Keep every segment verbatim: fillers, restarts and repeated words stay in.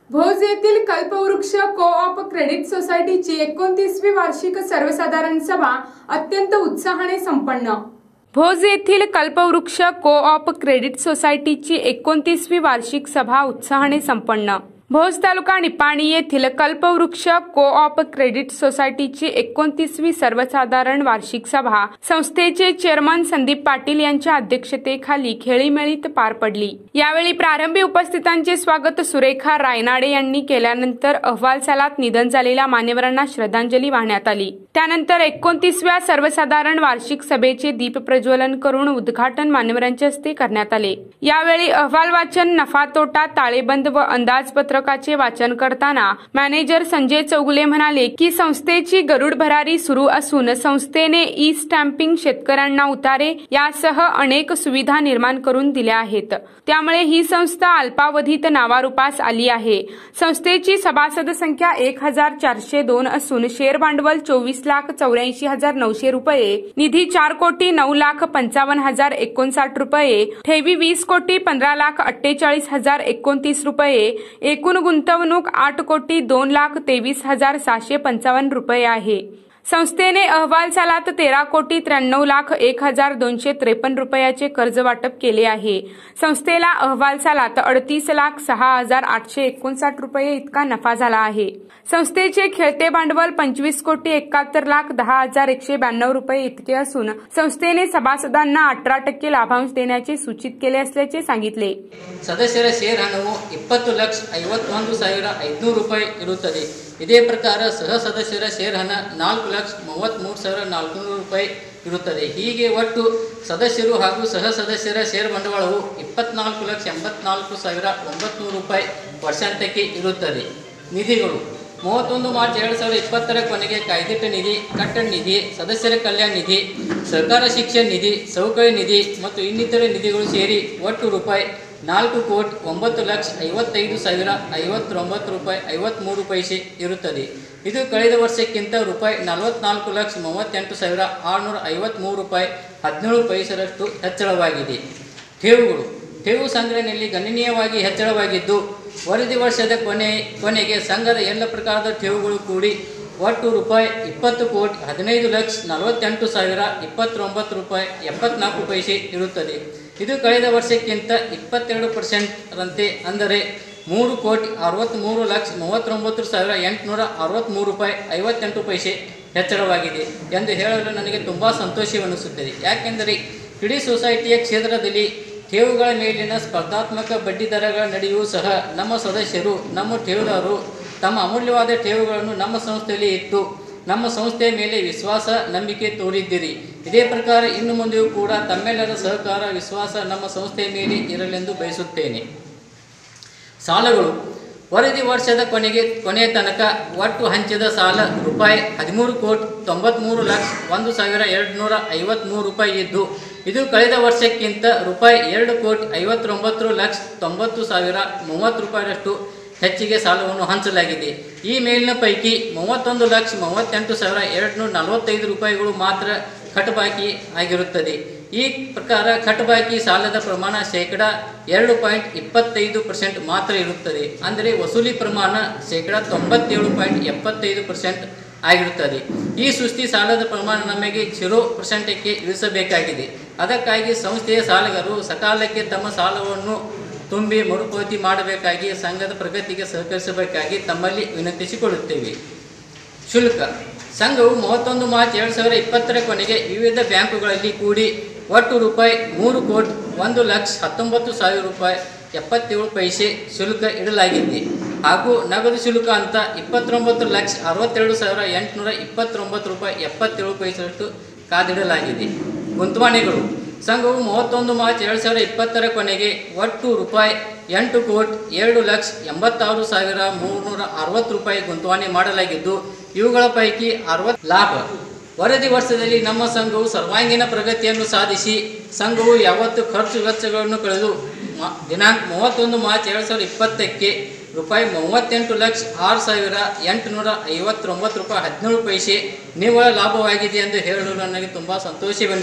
भोज येथील कल्पवृक्ष co-op credit सोसायटीची एकोणतीसवी वार्षिक सर्वसाधारण सभा अत्यंत उत्साहाने संपन्न। भोज येथील कल्पवृक्ष को-ऑप क्रेडिट सोसायटीची एकोणतीसवी वार्षिक सभा उत्साहाने संपन्न। भोज तालुका निपाणी येथील कल्पवृक्ष को-ऑप क्रेडिट सोसायटीची एकोणतीसवी सर्वसाधारण वार्षिक सभा संस्थेचे चेअरमन संदीप पाटील यांच्या अध्यक्षतेखाली खेळीमेळीत पार पडली। यावेळी प्रारंभी उपस्थितांचे स्वागत सुरेखा रायनाडे यांनी केल्यानंतर अहवाल सालात निधन झालेल्या मान्यवरांना श्रद्धांजली वाहण्यात आली। त्यानंतर एकोणतीसव्या सर्वसाधारण वार्षिक सभेचे दीप प्रज्वलन करून उद्घाटन मान्यवरांच्या हस्ते करण्यात आले। यावेळी अहवाल वाचन, नफा तोटा, ताळेबंद व अंदाजपत्रकाचे वाचन करताना मॅनेजर संजय चौगुले म्हणाले की संस्थेची गरुड भरारी सुरू असून संस्थेने ई स्टॅम्पिंग, शेतकऱ्यांना उतारे यासह अनेक सुविधा निर्माण करून दिल्या आहेत। त्यामुळे ही संस्था अल्पावधीत नावारूपास आली आहे। संस्थेची सभासद संख्या एक हजार चारशे दोन असून शेअर भांडवल चोवीस लाख चौऱ्याऐंशी हजार नऊशे रुपये, निधी चार कोटी नऊ लाख पंचावन्न हजार एकोणसाठ रुपये, ठेवी वीस कोटी पंधरा लाख अठ्ठेचाळीस हजार एकोणतीस रुपये, एकूण गुंतवणूक आठ कोटी दोन लाख तेवीस हजार सहाशे पंचावन्न रुपये आहे। संस्थेने अहवाल सालात तेरा कोटी त्र्याण्णव लाख एक हजार दोनशे त्रेपन्न रुपयाचे कर्ज वाटप केले आहे। संस्थेला अहवाल सालात अडतीस लाख सहा हजार आठशे एकोणसाठ रुपये इतका नफा झाला आहे। संस्थेचे खेळते भांडवल पंचवीस कोटी एकाहत्तर लाख दहा हजार एकशे ब्याण्णव रुपये इतके असून संस्थेने सभासदांना अठरा टक्के लाभांश देण्याचे सूचित केले असल्याचे सांगितले। सदस्ಯರ ಶೇರ್ ಹಣವು ಇಪ್ಪತ್ತು ಲಕ್ಷ ಐವತ್ತೊಂದು ಸಾವಿರ ಐದುನೂರು ರೂಪಾಯಿ ಇರುತ್ತದೆ। ಇದೇ ಪ್ರಕಾರ ಸಹ ಸದಸ್ಯರ ಶೇರ್ ಹಣ ನಾಲ್ಕು ಲಕ್ಷ ಮೂವತ್ತ್ಮೂರು ಸಾವಿರ ನಾಲ್ಕುನೂರು ರೂಪಾಯಿ ಇರುತ್ತದೆ। ಹೀಗೆ ಒಟ್ಟು ಸದಸ್ಯರು ಹಾಗೂ ಸಹ ಸದಸ್ಯರ ಶೇರ್ ಬಂಡವಾಳವು ಇಪ್ಪತ್ನಾಲ್ಕು ಲಕ್ಷ ಎಂಬತ್ನಾಲ್ಕು ಸಾವಿರ ಒಂಬತ್ತುನೂರು ರೂಪಾಯಿ ವರ್ಷಾಂತ್ಯಕ್ಕೆ ಇರುತ್ತದೆ। ನಿಧಿಗಳು ಮೂವತ್ತೊಂದು ಮಾರ್ಚ್ ಎರಡು ಸಾವಿರದ ಇಪ್ಪತ್ತರ ಕೊನೆಗೆ ಕಾಯ್ದಿಟ್ಟ ನಿಧಿ, ಕಟ್ಟಡ ನಿಧಿ, ಸದಸ್ಯರ ಕಲ್ಯಾಣ ನಿಧಿ, ಸರ್ಕಾರ ಶಿಕ್ಷಣ ನಿಧಿ, ಸೌಕರ್ಯ ನಿಧಿ ಮತ್ತು ಇನ್ನಿತರೆ ನಿಧಿಗಳು ಸೇರಿ ಒಟ್ಟು ರೂಪಾಯಿ ನಾಲ್ಕು ಕೋಟಿ ಒಂಬತ್ತು ಲಕ್ಷ ಐವತ್ತೈದು ಸಾವಿರ ಐವತ್ತೊಂಬತ್ತು ರೂಪಾಯಿ ಐವತ್ತ್ಮೂರು ಪೈಸೆ ಇರುತ್ತದೆ। ಇದು ಕಳೆದ ವರ್ಷಕ್ಕಿಂತ ರೂಪಾಯಿ ನಲವತ್ನಾಲ್ಕು ಲಕ್ಷ ಮೂವತ್ತೆಂಟು ಸಾವಿರ ಆರುನೂರ ಐವತ್ತ್ಮೂರು ರೂಪಾಯಿ ಹದಿನೇಳು ಪೈಸೆರಷ್ಟು ಹೆಚ್ಚಳವಾಗಿದೆ। ಠೇವುಗಳು ಠೇವು ಸಂಗ್ರಹಣೆಯಲ್ಲಿ ಗಣನೀಯವಾಗಿ ಹೆಚ್ಚಳವಾಗಿದ್ದು ವರದಿ ವರ್ಷದ ಕೊನೆ ಕೊನೆಗೆ ಸಂಘದ ಎಲ್ಲ ಪ್ರಕಾರದ ಠೇವುಗಳು ಕೂಡಿ ಒಟ್ಟು ರೂಪಾಯಿ ಇಪ್ಪತ್ತು ಕೋಟಿ ಹದಿನೈದು ಲಕ್ಷ ನಲವತ್ತೆಂಟು ಸಾವಿರ ಇಪ್ಪತ್ತೊಂಬತ್ತು ರೂಪಾಯಿ ಎಪ್ಪತ್ನಾಲ್ಕು ಪೈಸೆ ಇರುತ್ತದೆ। ಇದು ಕಳೆದ ವರ್ಷಕ್ಕಿಂತ ಇಪ್ಪತ್ತೆರಡು ಪರ್ಸೆಂಟ್ ರಂತೆ ಅಂದರೆ ಮೂರು ಕೋಟಿ ಅರವತ್ತ್ಮೂರು ಲಕ್ಷ ಮೂವತ್ತೊಂಬತ್ತು ಸಾವಿರ ಎಂಟುನೂರ ಅರವತ್ತ್ಮೂರು ರೂಪಾಯಿ ಐವತ್ತೆಂಟು ಪೈಸೆ ಹೆಚ್ಚಳವಾಗಿದೆ ಎಂದು ಹೇಳಲು ನನಗೆ ತುಂಬ ಸಂತೋಷವೆನಿಸುತ್ತದೆ। ಯಾಕೆಂದರೆ ಇಡೀ ಸೊಸೈಟಿಯ ಕ್ಷೇತ್ರದಲ್ಲಿ ಠೇವುಗಳ ಮೇಲಿನ ಸ್ಪರ್ಧಾತ್ಮಕ ಬಡ್ಡಿ ದರಗಳ ನಡುವೆಯೂ ಸಹ ನಮ್ಮ ಸದಸ್ಯರು, ನಮ್ಮ ಠೇವುದಾರರು ತಮ್ಮ ಅಮೂಲ್ಯವಾದ ಠೇವುಗಳನ್ನು ನಮ್ಮ ಸಂಸ್ಥೆಯಲ್ಲಿ ಇಟ್ಟು ನಮ್ಮ ಸಂಸ್ಥೆಯ ಮೇಲೆ ವಿಶ್ವಾಸ, ನಂಬಿಕೆ ತೋರಿದ್ದೀರಿ। ಇದೇ ಪ್ರಕಾರ ಇನ್ನು ಮುಂದೆಯೂ ಕೂಡ ತಮ್ಮೆಲ್ಲರ ಸಹಕಾರ, ವಿಶ್ವಾಸ ನಮ್ಮ ಸಂಸ್ಥೆಯ ಮೇಲೆ ಇರಲೆಂದು ಬಯಸುತ್ತೇನೆ। ಸಾಲಗಳು ವರದಿ ವರ್ಷದ ಕೊನೆಗೆ ಕೊನೆಯ ತನಕ ಒಟ್ಟು ಹಂಚಿದ ಸಾಲ ರೂಪಾಯಿ ಹದಿಮೂರು ಕೋಟಿ ತೊಂಬತ್ತ್ಮೂರು ಲಕ್ಷ ಒಂದು ಸಾವಿರ ಎರಡು ನೂರ ಐವತ್ತ್ಮೂರು ರೂಪಾಯಿ ಇದ್ದು ಇದು ಕಳೆದ ವರ್ಷಕ್ಕಿಂತ ರೂಪಾಯಿ ಎರಡು ಕೋಟಿ ಐವತ್ತೊಂಬತ್ತು ಲಕ್ಷ ತೊಂಬತ್ತು ಸಾವಿರ ಮೂವತ್ತು ರೂಪಾಯಿರಷ್ಟು ಹೆಚ್ಚಿಗೆ ಸಾಲವನ್ನು ಹಂಚಲಾಗಿದೆ। ಈ ಮೇಲಿನ ಪೈಕಿ ಮೂವತ್ತೊಂದು ಲಕ್ಷ ಮೂವತ್ತೆಂಟು ಸಾವಿರ ಎರಡು ನೂರ ನಲವತ್ತೈದು ರೂಪಾಯಿಗಳು ಮಾತ್ರ ಕಟ್ಟಬಾಕಿ ಆಗಿರುತ್ತದೆ। ಈ ಪ್ರಕಾರ ಕಟ್ಟಬಾಕಿ ಸಾಲದ ಪ್ರಮಾಣ ಶೇಕಡ ಎರಡು ಪಾಯಿಂಟ್ ಇಪ್ಪತ್ತೈದು ಪರ್ಸೆಂಟ್ ಮಾತ್ರ ಇರುತ್ತದೆ। ಅಂದರೆ ವಸೂಲಿ ಪ್ರಮಾಣ ಶೇಕಡ ತೊಂಬತ್ತೇಳು ಪಾಯಿಂಟ್ ಎಪ್ಪತ್ತೈದು ಪರ್ಸೆಂಟ್ ಆಗಿರುತ್ತದೆ। ಈ ಸುಸ್ತಿ ಸಾಲದ ಪ್ರಮಾಣ ನಮಗೆ ಜೀರೋ ಪರ್ಸೆಂಟಕ್ಕೆ ಇಳಿಸಬೇಕಾಗಿದೆ। ಅದಕ್ಕಾಗಿ ಸಂಸ್ಥೆಯ ಸಾಲಗಾರರು ಸಕಾಲಕ್ಕೆ ತಮ್ಮ ಸಾಲವನ್ನು ತುಂಬಿ ಮರುಪಾವತಿ ಮಾಡಬೇಕಾಗಿ ಸಂಘದ ಪ್ರಗತಿಗೆ ಸಹಕರಿಸಬೇಕಾಗಿ ತಮ್ಮಲ್ಲಿ ವಿನಂತಿಸಿಕೊಳ್ಳುತ್ತೇವೆ। ಶುಲ್ಕ ಸಂಘವು ಮೂವತ್ತೊಂದು ಮಾರ್ಚ್ ಎರಡು ಸಾವಿರದ ಇಪ್ಪತ್ತರ ಕೊನೆಗೆ ವಿವಿಧ ಬ್ಯಾಂಕುಗಳಲ್ಲಿ ಕೂಡಿ ಒಟ್ಟು ರೂಪಾಯಿ ಮೂರು ಕೋಟಿ ಒಂದು ಲಕ್ಷ ಹತ್ತೊಂಬತ್ತು ಸಾವಿರ ರೂಪಾಯಿ ಎಪ್ಪತ್ತೇಳು ಪೈಸೆ ಶುಲ್ಕ ಇಡಲಾಗಿದೆ ಹಾಗೂ ನಗದು ಶುಲ್ಕ ಅಂತ ಇಪ್ಪತ್ತೊಂಬತ್ತು ಲಕ್ಷ ಅರವತ್ತೆರಡು ಸಾವಿರ ಎಂಟುನೂರ ಇಪ್ಪತ್ತೊಂಬತ್ತು ರೂಪಾಯಿ ಎಪ್ಪತ್ತೇಳು ಪೈಸೆಯಷ್ಟು ಕಾದಿಡಲಾಗಿದೆ। ಗುಂತವಣೆಗಳು ಸಂಘವು ಮೂವತ್ತೊಂದು ಮಾರ್ಚ್ ಎರಡು ಸಾವಿರದ ಇಪ್ಪತ್ತರ ಕೊನೆಗೆ ಒಟ್ಟು ರೂಪಾಯಿ ಎಂಟು ಕೋಟಿ ಎರಡು ಲಕ್ಷ ಎಂಬತ್ತಾರು ಸಾವಿರ ಮೂರುನೂರ ಅರವತ್ತು ರೂಪಾಯಿ ಗುಂತವಣೆ ಮಾಡಲಾಗಿದ್ದು ಇವುಗಳ ಪೈಕಿ ಅರವತ್ತು ಲಾಭ। ವರದಿ ವರ್ಷದಲ್ಲಿ ನಮ್ಮ ಸಂಘವು ಸರ್ವಾಂಗೀಣ ಪ್ರಗತಿಯನ್ನು ಸಾಧಿಸಿ ಸಂಘವು ಯಾವತ್ತು ಖರ್ಚು ವೆಚ್ಚಗಳನ್ನು ಕಳೆದು ದಿನಾಂಕ ಮೂವತ್ತೊಂದು ಮಾರ್ಚ್ ಎರಡು ಸಾವಿರದ ಇಪ್ಪತ್ತಕ್ಕೆ ರೂಪಾಯಿ ಮೂವತ್ತೆಂಟು ಲಕ್ಷ ಆರು ಸಾವಿರ ಎಂಟುನೂರ ಐವತ್ತೊಂಬತ್ತು ರೂಪಾಯಿ ಹದಿನೇಳು ಪೈಸೆ ನಿವ್ವಳ ಲಾಭವಾಗಿದೆ ಎಂದು ಹೇಳಲು ನನಗೆ ತುಂಬ ಸಂತೋಷವೆನಿಸುತ್ತದೆ।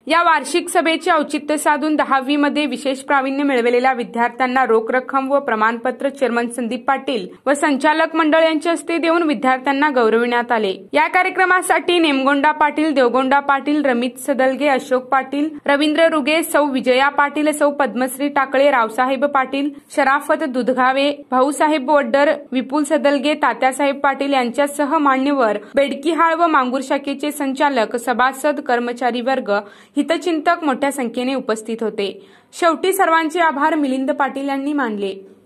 या वार्षिक सभेचे औचित्य साधून दहावी मध्ये विशेष प्रावीण्य मिळवलेल्या विद्यार्थ्यांना रोख रक्कम व प्रमाणपत्र चेअरमन संदीप पाटील व संचालक मंडळ यांच्या हस्ते देऊन विद्यार्थ्यांना गौरविण्यात आले। या कार्यक्रमासाठी नेमगोंडा पाटील, देवगोंडा पाटील, रमित सदलगे, अशोक पाटील, रवींद्र रुगे, सौ विजया पाटील, सौ पद्मश्री टाकळे, रावसाहेब पाटील, शराफत दुधगावे, भाऊसाहेब वड्डर, विपुल सदलगे, तात्यासाहेब पाटील यांच्यासह मान्यवर, बेडकीहाळ व मांगूर शाखेचे संचालक, सभासद, कर्मचारी वर्ग, हितचिंतक मोठ्या संख्येने उपस्थित होते। शेवटी सर्वांचे आभार मिलिंद पाटील यांनी मानले।